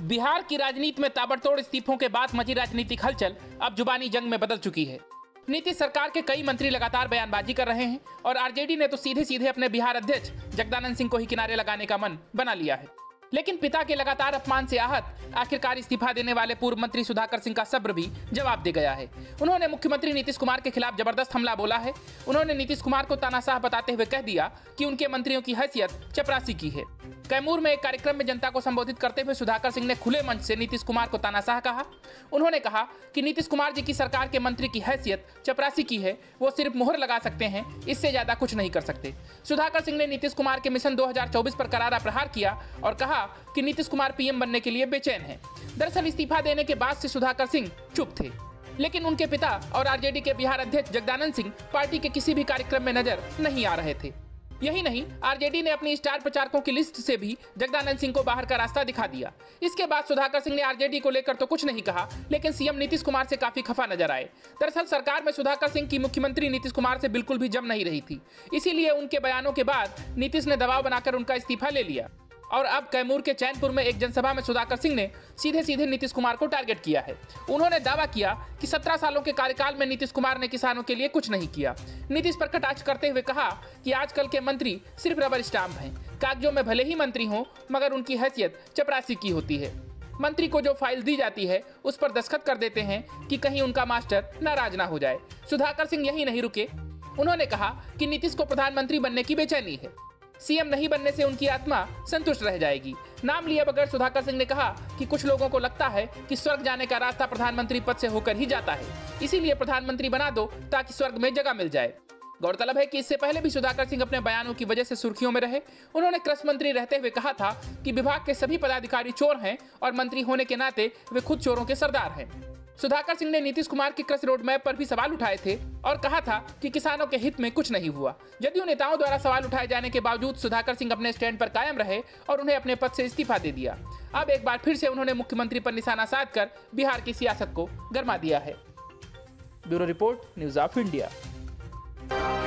बिहार की राजनीति में ताबड़तोड़ इस्तीफों के बाद मची राजनीतिक हलचल अब जुबानी जंग में बदल चुकी है। नीतीश सरकार के कई मंत्री लगातार बयानबाजी कर रहे हैं और आरजेडी ने तो सीधे सीधे अपने बिहार अध्यक्ष जगदानंद सिंह को ही किनारे लगाने का मन बना लिया है। लेकिन पिता के लगातार अपमान से आहत आखिरकार इस्तीफा देने वाले पूर्व मंत्री सुधाकर सिंह का सब्र भी जवाब दे गया है। उन्होंने मुख्यमंत्री नीतीश कुमार के खिलाफ जबरदस्त हमला बोला है। उन्होंने नीतीश कुमार को तानाशाह बताते हुए कह दिया कि उनके मंत्रियों की हैसियत चपरासी की है। कैमूर में एक कार्यक्रम में जनता को संबोधित करते हुए सुधाकर सिंह ने खुले मंच से नीतीश कुमार को तानाशाह कहा। उन्होंने कहा कि नीतीश कुमार जी की सरकार के मंत्री की हैसियत चपरासी की है, वो सिर्फ मुहर लगा सकते हैं, इससे ज्यादा कुछ नहीं कर सकते। सुधाकर सिंह ने नीतीश कुमार के मिशन 2024 पर करारा प्रहार किया और कहा कि नीतीश कुमार पीएम बनने के लिए बेचैन हैं। दरअसल इस्तीफा देने के बाद से सुधाकर सिंह चुप थे, लेकिन उनके पिता और आरजेडी के बिहार अध्यक्ष जगदानंद सिंह पार्टी के किसी भी कार्यक्रम में नजर नहीं आ रहे थे। यही नहीं, आरजेडी ने अपनी स्टार प्रचारकों की लिस्ट से भी जगदानंद सिंह को बाहर का रास्ता दिखा दिया। इसके बाद सुधाकर सिंह ने आरजेडी को लेकर तो कुछ नहीं कहा, लेकिन सीएम नीतीश कुमार से काफी खफा नजर आए। दरअसल सरकार में सुधाकर सिंह की मुख्यमंत्री नीतीश कुमार से बिल्कुल भी जम नहीं रही थी, इसीलिए उनके बयानों के बाद नीतीश ने दबाव बनाकर उनका इस्तीफा ले लिया। और अब कैमूर के चैनपुर में एक जनसभा में सुधाकर सिंह ने सीधे सीधे नीतीश कुमार को टारगेट किया है। उन्होंने दावा किया कि 17 सालों के कार्यकाल में नीतीश कुमार ने किसानों के लिए कुछ नहीं किया। नीतीश पर कटाक्ष करते हुए कहा कि आजकल के मंत्री सिर्फ रबर स्टाम्प हैं, कागजों में भले ही मंत्री हों मगर उनकी हैसियत चपरासी की होती है। मंत्री को जो फाइल दी जाती है उस पर दस्तखत कर देते हैं कि कहीं उनका मास्टर नाराज ना हो जाए। सुधाकर सिंह यही नहीं रुके, उन्होंने कहा कि नीतीश को प्रधानमंत्री बनने की बेचैनी है, सीएम नहीं बनने से उनकी आत्मा संतुष्ट रह जाएगी। नाम लिए बगैर सुधाकर सिंह ने कहा कि कुछ लोगों को लगता है कि स्वर्ग जाने का रास्ता प्रधानमंत्री पद से होकर ही जाता है, इसीलिए प्रधानमंत्री बना दो ताकि स्वर्ग में जगह मिल जाए। गौरतलब है कि इससे पहले भी सुधाकर सिंह अपने बयानों की वजह से सुर्खियों में रहे। उन्होंने कृषि मंत्री रहते हुए कहा था कि विभाग के सभी पदाधिकारी चोर हैं और मंत्री होने के नाते वे खुद चोरों के सरदार हैं। सुधाकर सिंह ने नीतीश कुमार की कृषि रोड मैप पर भी सवाल उठाए थे और कहा था कि किसानों के हित में कुछ नहीं हुआ। जदयू नेताओं द्वारा सवाल उठाए जाने के बावजूद सुधाकर सिंह अपने स्टैंड पर कायम रहे और उन्हें अपने पद से इस्तीफा दे दिया। अब एक बार फिर से उन्होंने मुख्यमंत्री पर निशाना साधकर बिहार की सियासत को गरमा दिया है। Bureau report, news of India.